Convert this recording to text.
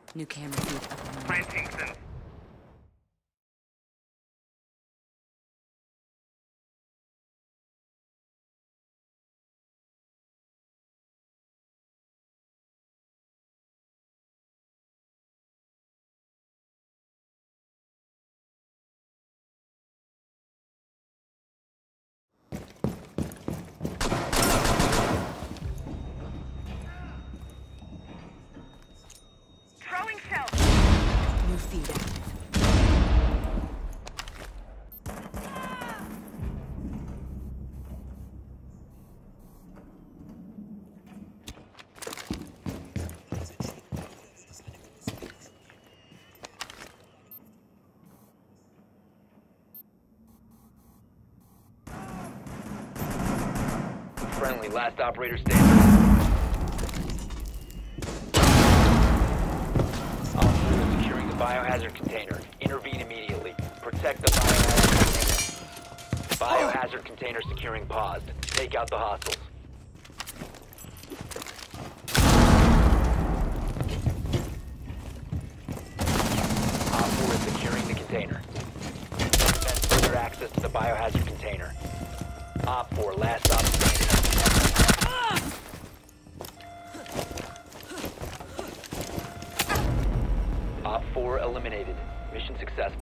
New camera feed up and running. Planting them. Throwing shell. New feed active. Friendly, last operator standing. Op 4 is securing the biohazard container. Intervene immediately. Protect the biohazard container. Biohazard container securing paused. Take out the hostiles. Op 4 is securing the container. Prevent further access to the biohazard container. Op 4, last stop standing. Op 4 eliminated. Mission successful.